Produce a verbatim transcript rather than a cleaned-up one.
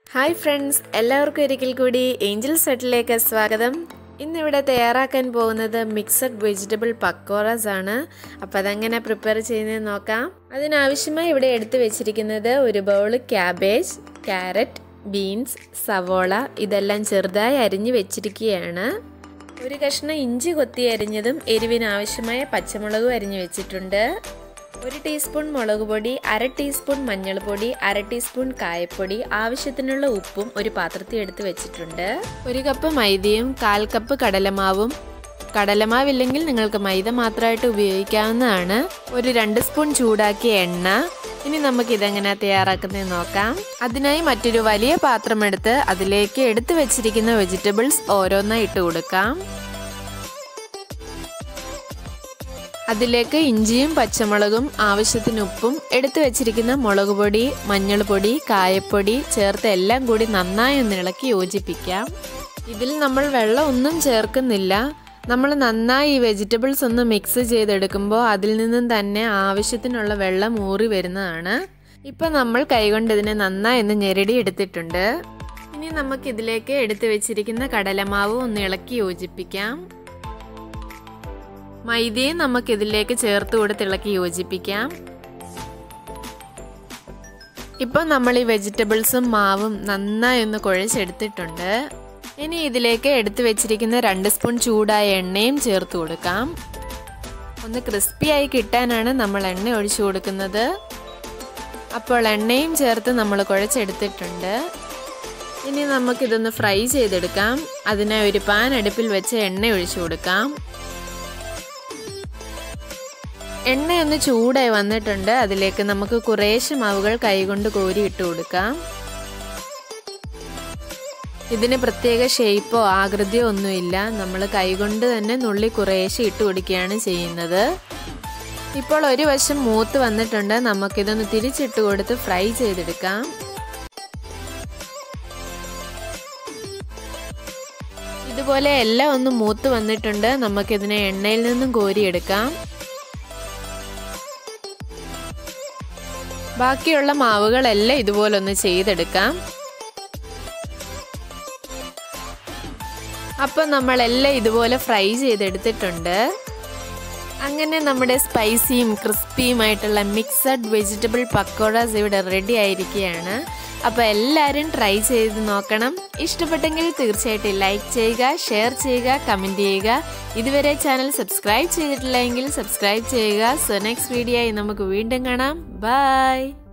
Hi friends, എല്ലാവർക്കും ഒരിക്കൽ കൂടി ഏഞ്ചൽ സെറ്റിലേക്ക് സ്വാഗതം. ഇന്ന് ഇവിടെ തയ്യാറാക്കാൻ പോകുന്നത് മിക്സഡ് വെജിറ്റബിൾ പക്കോറാസ് ആണ്. അപ്പോൾ അതെങ്ങനെ പ്രിപ്പയർ ചെയ്യുന്നത് നോക്കാം. അതിനാവശ്യമായി ഇവിടെ എടുത്തു വെച്ചിരിക്കുന്നത് ഒരു ബൗൾ ക്യാബേജ്, ക്യാരറ്റ്, ബീൻസ്, സവോള ഇതെല്ലാം ചെറുതായി അരിഞ്ഞു വെച്ചിരിക്കുകയാണ്. ഒരു കഷ്ണം ഇഞ്ചി കൊത്തി അരിഞ്ഞതും എരിവിനാവശ്യമായ പച്ചമുളകും അരിഞ്ഞു വെച്ചിട്ടുണ്ട്. ഒരു ടീസ്പൂൺ മുളക് പൊടി, അര ടീസ്പൂൺ മഞ്ഞൾപ്പൊടി, അര ടീസ്പൂൺ കായപ്പൊടി, ആവശ്യത്തിനുള്ള ഉപ്പും ഒരു പാത്രത്തിൽ എടുത്ത് വെച്ചിട്ടുണ്ട്. ഒരു കപ്പ് മൈദയും കാൽ കപ്പ് കടലമാവും. കടലമാവില്ലെങ്കിൽ നിങ്ങൾക്ക് മൈദ മാത്രമായിട്ട് ഉപയോഗിക്കാവുന്നതാണ്. ഒരു രണ്ട് സ്പൂൺ ചൂടാക്കിയ എണ്ണ. ഇനി നമുക്ക് ഇതെങ്ങനെ തയ്യാറാക്കുന്നത് നോക്കാം. അതിനായി മറ്റൊരു വലിയ പാത്രം എടുത്ത് അതിലേക്ക് എടുത്തു വെച്ചിരിക്കുന്ന വെജിറ്റബിൾസ് ഓരോന്നായി ഇട്ട് കൊടുക്കാം. അതിലേക്ക് ഇഞ്ചിയും പച്ചമുളകും ആവശ്യത്തിന് ഉപ്പും എടുത്തു വെച്ചിരിക്കുന്ന മുളക് പൊടി, മഞ്ഞൾപ്പൊടി, കായപ്പൊടി ചേർത്ത് എല്ലാം കൂടി നന്നായി ഒന്ന് ഇളക്കി യോജിപ്പിക്കാം. ഇതിൽ നമ്മൾ വെള്ളം ഒന്നും ചേർക്കുന്നില്ല. നമ്മൾ നന്നായി ഈ വെജിറ്റബിൾസ് ഒന്ന് മിക്സ് ചെയ്തെടുക്കുമ്പോൾ അതിൽ നിന്നും തന്നെ ആവശ്യത്തിനുള്ള വെള്ളം ഊറി വരുന്നതാണ്. ഇപ്പം നമ്മൾ കൈകൊണ്ട് ഇതിനെ നന്നായി ഒന്ന് ഞെരടി എടുത്തിട്ടുണ്ട്. ഇനി നമുക്കിതിലേക്ക് എടുത്തു വെച്ചിരിക്കുന്ന കടലമാവ് ഒന്ന് ഇളക്കി യോജിപ്പിക്കാം. മൈദയും നമുക്കിതിലേക്ക് ചേർത്ത് കൊടുത്ത് ഇളക്കി യോജിപ്പിക്കാം. ഇപ്പം നമ്മൾ ഈ വെജിറ്റബിൾസും മാവും നന്നായി ഒന്ന് കുഴച്ചെടുത്തിട്ടുണ്ട്. ഇനി ഇതിലേക്ക് എടുത്തു വെച്ചിരിക്കുന്ന രണ്ട് സ്പൂൺ ചൂടായ എണ്ണയും ചേർത്ത് കൊടുക്കാം. ഒന്ന് ക്രിസ്പിയായി കിട്ടാനാണ് നമ്മൾ എണ്ണ ഒഴിച്ചു കൊടുക്കുന്നത്. അപ്പോൾ എണ്ണയും ചേർത്ത് നമ്മൾ കുഴച്ചെടുത്തിട്ടുണ്ട്. ഇനി നമുക്കിതൊന്ന് ഫ്രൈ ചെയ്തെടുക്കാം. അതിനായി ഒരു പാൻ അടുപ്പിൽ വെച്ച് എണ്ണ ഒഴിച്ചു കൊടുക്കാം. എണ്ണയൊന്ന് ചൂടായി വന്നിട്ടുണ്ട്. അതിലേക്ക് നമുക്ക് കുറേശ്ശെ മാവുകൾ കൈകൊണ്ട് കോരി ഇട്ട് കൊടുക്കാം. ഇതിന് പ്രത്യേക ഷേപ്പോ ആകൃതിയോ ഒന്നുമില്ല. നമ്മൾ കൈകൊണ്ട് തന്നെ നുള്ളി കുറേശ്ശെ ഇട്ട് കൊടുക്കുകയാണ് ചെയ്യുന്നത്. ഇപ്പോൾ ഒരു വശം മൂത്ത് വന്നിട്ടുണ്ട്. നമുക്കിതൊന്ന് തിരിച്ചിട്ട് കൊടുത്ത് ഫ്രൈ ചെയ്തെടുക്കാം. ഇതുപോലെ എല്ലാം ഒന്ന് മൂത്ത് വന്നിട്ടുണ്ട്. നമുക്കിതിനെ എണ്ണയിൽ നിന്നും കോരിയെടുക്കാം. ബാക്കിയുള്ള മാവുകളെല്ലാം ഇതുപോലെ ഒന്ന് ചെയ്തെടുക്കാം. അപ്പം നമ്മളെല്ലാം ഇതുപോലെ ഫ്രൈ ചെയ്തെടുത്തിട്ടുണ്ട്. അങ്ങനെ നമ്മുടെ സ്പൈസിയും ക്രിസ്പിയുമായിട്ടുള്ള മിക്സഡ് വെജിറ്റബിൾ പക്കോടാസ് ഇവിടെ റെഡി ആയിരിക്കുകയാണ്. അപ്പോൾ എല്ലാവരും ട്രൈ ചെയ്ത് നോക്കണം. ഇഷ്ടപ്പെട്ടെങ്കിൽ തീർച്ചയായിട്ടും ലൈക്ക് ചെയ്യുക, ഷെയർ ചെയ്യുക, കമൻറ്റ് ചെയ്യുക. ഇതുവരെ ചാനൽ സബ്സ്ക്രൈബ് ചെയ്തിട്ടില്ലെങ്കിൽ സബ്സ്ക്രൈബ് ചെയ്യുക. സോ നെക്സ്റ്റ് വീഡിയോ ആയി നമുക്ക് വീണ്ടും കാണാം. ബൈ.